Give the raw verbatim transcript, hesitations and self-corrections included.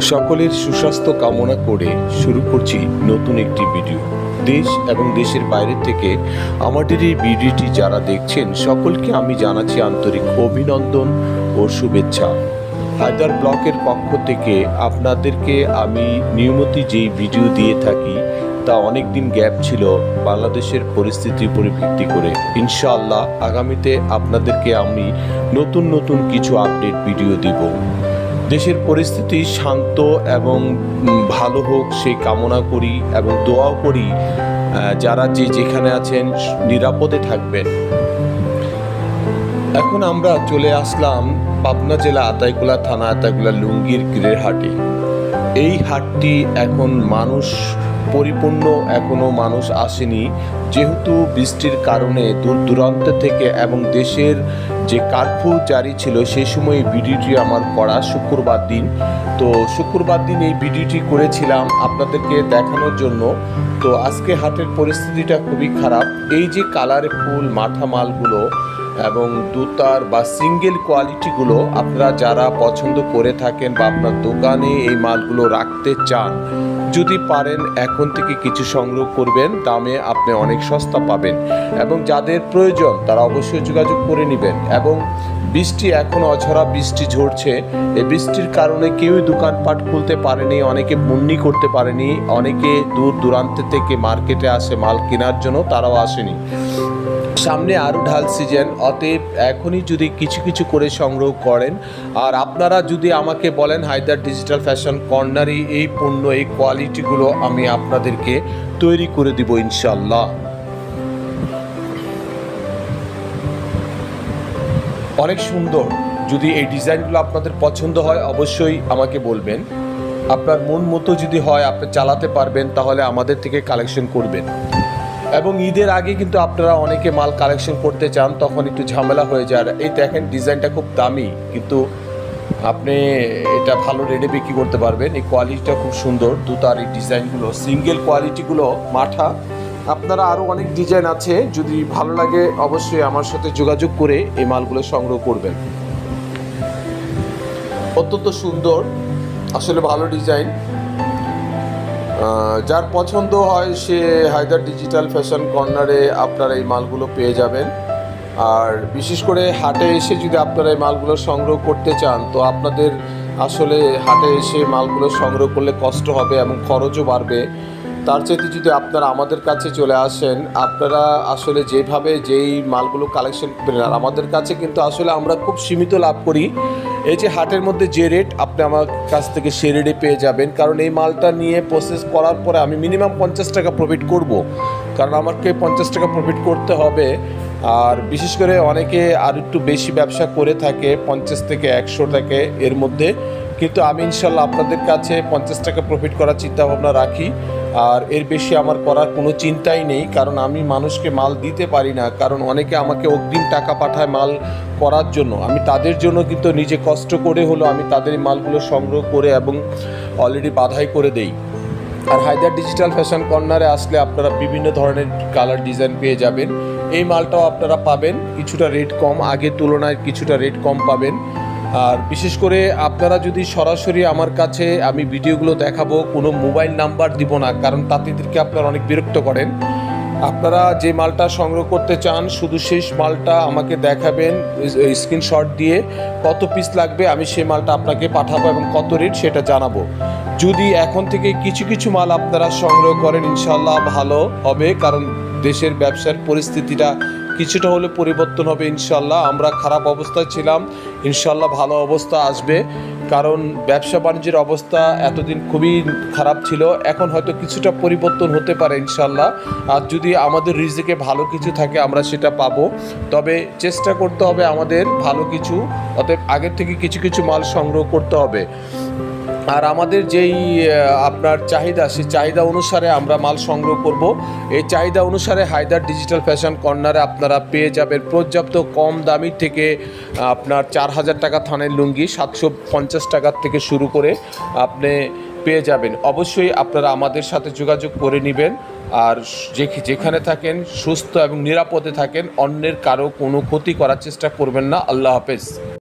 সকলের সুস্বাস্থ্য কামনা করে শুরু করছি নতুন একটি ভিডিও। দেশ এবং দেশের বাইরে থেকে আমাদের এই ভিডিওটি যারা দেখছেন সকলকে আমি জানাচ্ছি আন্তরিক অভিনন্দন ও শুভেচ্ছা। হায়দার ব্লকের পক্ষ থেকে আপনাদেরকে আমি নিয়মিত যেই ভিডিও দিয়ে থাকি তা অনেক দিন গ্যাপ ছিল বাংলাদেশের পরিস্থিতির উপরে ভিত্তি করে। ইনশাআল্লাহ আগামীতে আপনাদেরকে আমি নতুন নতুন কিছু আপডেট ভিডিও দিব। দেশের পরিস্থিতি শান্ত এবং ভালো হোক সেই কামনা করি এবং দোয়াও করি যারা যে যেখানে আছেন নিরাপদে থাকবেন। এখন আমরা চলে আসলাম পাবনা জেলা আতাইকুলা থানা আতাইকুলা লুঙ্গির গৃহের হাটে। এই হাটটি এখন মানুষ পরিপূর্ণ, এখনও মানুষ আসেনি, যেহেতু বৃষ্টির কারণে দূর দূরান্ত থেকে এবং দেশের যে কারফিউ জারি ছিল সেই সময় এই ভিডিওটি আমার করা শুক্রবার দিন। তো শুক্রবার দিন এই ভিডিওটি করেছিলাম আপনাদেরকে দেখানোর জন্য। তো আজকে হাটের পরিস্থিতিটা খুবই খারাপ। এই যে কালারফুল মাঠা মালগুলো এবং দুতার বা সিঙ্গেল কোয়ালিটিগুলো আপনারা যারা পছন্দ করে থাকেন বা আপনার দোকানে এই মালগুলো রাখতে চান, যদি পারেন এখন থেকে কিছু সংগ্রহ করবেন, দামে আপনি অনেক সস্তা পাবেন এবং যাদের প্রয়োজন তারা অবশ্যই যোগাযোগ করে নেবেন। এবং বৃষ্টি এখন অঝরা বৃষ্টি ঝরছে, এই বৃষ্টির কারণে কেউই দোকানপাট খুলতে পারেনি, অনেকে মুন্নি করতে পারেনি, অনেকে দূর দূরান্ত থেকে মার্কেটে আসে মাল কেনার জন্য, তারাও আসেনি। সামনে আরও ঢাল সিজন, অতএব এখনই যদি কিছু কিছু করে সংগ্রহ করেন। আর আপনারা যদি আমাকে বলেন হায়দার ডিজিটাল ফ্যাশন কর্নারে এই পণ্য এই কোয়ালিটিগুলো আমি আপনাদেরকে তৈরি করে দিব ইনশাল্লাহ। অনেক সুন্দর। যদি এই ডিজাইনগুলো আপনাদের পছন্দ হয় অবশ্যই আমাকে বলবেন। আপনার মন মতো যদি হয় আপনি চালাতে পারবেন তাহলে আমাদের থেকে কালেকশন করবেন। এবং ঈদের আগে কিন্তু আপনারা অনেকে মাল কালেকশন করতে চান, তখন একটু ঝামেলা হয়ে যায়। এই দেখেন ডিজাইনটা খুব দামি, কিন্তু আপনি এটা ভালো রেটে বিক্রি করতে পারবেন। এই কোয়ালিটিটা খুব সুন্দর, দুতার এই ডিজাইনগুলো সিঙ্গেল কোয়ালিটিগুলো মাঠা। আপনারা আরও অনেক ডিজাইন আছে, যদি ভালো লাগে অবশ্যই আমার সাথে যোগাযোগ করে এই মালগুলো সংগ্রহ করবেন। অত্যন্ত সুন্দর, আসলে ভালো ডিজাইন। যার পছন্দ হয় সে হায়দার ডিজিটাল ফ্যাশন কর্নারে আপনারা এই মালগুলো পেয়ে যাবেন। আর বিশেষ করে হাটে এসে যদি আপনারা এই মালগুলো সংগ্রহ করতে চান তো আপনাদের আসলে হাটে এসে মালগুলো সংগ্রহ করলে কষ্ট হবে এবং খরচও বাড়বে। তার চাইতে যদি আপনারা আমাদের কাছে চলে আসেন, আপনারা আসলে যেভাবে যেই মালগুলো কালেকশন করেন, আর আমাদের কাছে কিন্তু আসলে আমরা খুব সীমিত লাভ করি। এই যে হাটের মধ্যে যে রেট আপনি আমার কাছ থেকে সে রেটে পেয়ে যাবেন, কারণ এই মালটা নিয়ে প্রসেস করার পরে আমি মিনিমাম পঞ্চাশ টাকা প্রফিট করব, কারণ আমাকে পঞ্চাশ টাকা প্রফিট করতে হবে। আর বিশেষ করে অনেকে আর একটু বেশি ব্যবসা করে থাকে পঞ্চাশ থেকে একশো টাকা এর মধ্যে, কিন্তু আমি ইনশাল্লাহ আপনাদের কাছে পঞ্চাশ টাকা প্রফিট করার চিন্তাভাবনা রাখি। আর এর বেশি আমার করার কোনো চিন্তাই নেই, কারণ আমি মানুষকে মাল দিতে পারি না, কারণ অনেকে আমাকে অগ্রিম টাকা পাঠায় মাল করার জন্য। আমি তাদের জন্য কিন্তু নিজে কষ্ট করে হলো আমি তাদের মালগুলো সংগ্রহ করে এবং অলরেডি বাধাই করে দেই। আর হায়দার ডিজিটাল ফ্যাশন কর্নারে আসলে আপনারা বিভিন্ন ধরনের কালার ডিজাইন পেয়ে যাবেন। এই মালটাও আপনারা পাবেন কিছুটা রেট কম, আগের তুলনায় কিছুটা রেট কম পাবেন। আর বিশেষ করে আপনারা যদি সরাসরি আমার কাছে আমি ভিডিওগুলো দেখাবো, কোনো মোবাইল নাম্বার দিব না, কারণ তাদেরকে আপনারা অনেক বিরক্ত করেন। আপনারা যে মালটা সংগ্রহ করতে চান শুধু শেষ মালটা আমাকে দেখাবেন স্ক্রিনশট দিয়ে, কত পিস লাগবে আমি সেই মালটা আপনাকে পাঠাবো এবং কত রেট সেটা জানাবো। যদি এখন থেকে কিছু কিছু মাল আপনারা সংগ্রহ করেন ইনশাল্লাহ ভালো হবে, কারণ দেশের ব্যবসার পরিস্থিতিটা কিছুটা হলে পরিবর্তন হবে ইনশাল্লাহ। আমরা খারাপ অবস্থায় ছিলাম, ইনশাল্লাহ ভালো অবস্থা আসবে, কারণ ব্যবসা বাণিজ্যের অবস্থা এতদিন খুবই খারাপ ছিল, এখন হয়তো কিছুটা পরিবর্তন হতে পারে ইনশাল্লাহ। আর যদি আমাদের রিজিকে ভালো কিছু থাকে আমরা সেটা পাবো, তবে চেষ্টা করতে হবে আমাদের ভালো কিছু, অতএব আগের থেকে কিছু কিছু মাল সংগ্রহ করতে হবে। আর আমাদের যেই আপনার চাহিদা সেই চাহিদা অনুসারে আমরা মাল সংগ্রহ করব। এই চাহিদা অনুসারে হায়দার ডিজিটাল ফ্যাশন কর্নারে আপনারা পেয়ে যাবেন পর্যাপ্ত কম দামি থেকে আপনার চার হাজার টাকা থানের লুঙ্গি সাতশো পঞ্চাশ টাকার থেকে শুরু করে আপনি পেয়ে যাবেন। অবশ্যই আপনারা আমাদের সাথে যোগাযোগ করে নেবেন। আর যেখানে থাকেন সুস্থ এবং নিরাপদে থাকেন, অন্যের কারো কোনো ক্ষতি করার চেষ্টা করবেন না। আল্লাহ হাফেজ।